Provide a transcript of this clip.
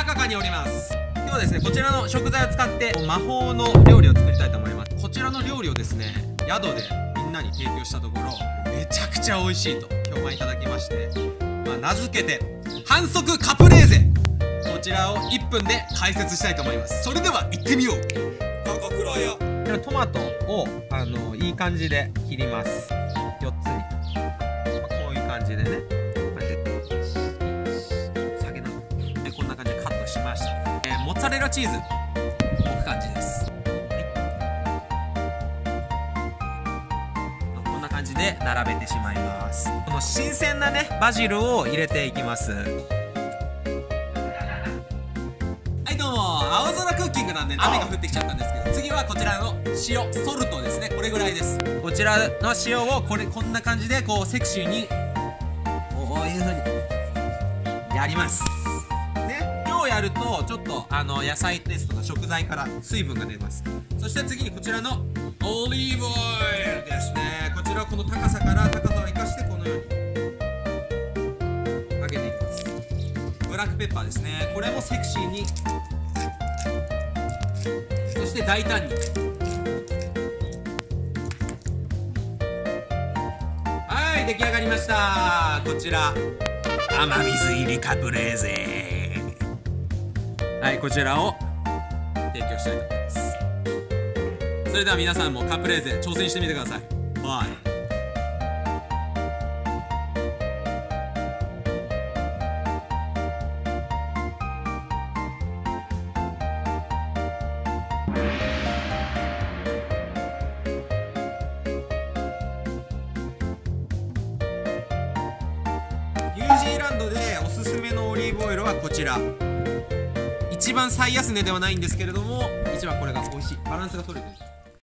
高かにおります。今日はですね、こちらの食材を使って魔法の料理を作りたいと思います。こちらの料理をですね、宿でみんなに提供したところ、めちゃくちゃ美味しいと評判いただきまして、名付けて反則カプレーゼ、こちらを1分で解説したいと思います。それでは行ってみよう。高倉屋。トマトをいい感じで切ります。4つに、こういう感じでね、下げながらこんな感じでカットしました。モッツァレラチーズ置く感じです。こんな感じで並べてしまいます。この新鮮なねバジルを入れていきます。はいどうも、青空クッキングなんで雨が降ってきちゃったんですけど、次はこちらの塩ソルトですね。これぐらいです。こちらの塩をこんな感じでこうセクシーにこういう風にやりますね。今日やるとちょっと野菜ですとか食材から水分が出ます。そして次にこちらのオリーブオイルですね。こちらをこの高さを生かしてこのようにかけていきます。ブラックペッパーですね。これもセクシーに、そして大胆に。はい、出来上がりました。こちら雨水入りカプレーゼ。はい、こちらを提供したいと思います。それでは皆さんもカプレーゼ挑戦してみてください。バイ。ニュージーランドでおすすめのオリーブオイルはこちら。一番最安値ではないんですけれども、一番これが美味しい、バランスが取れてる。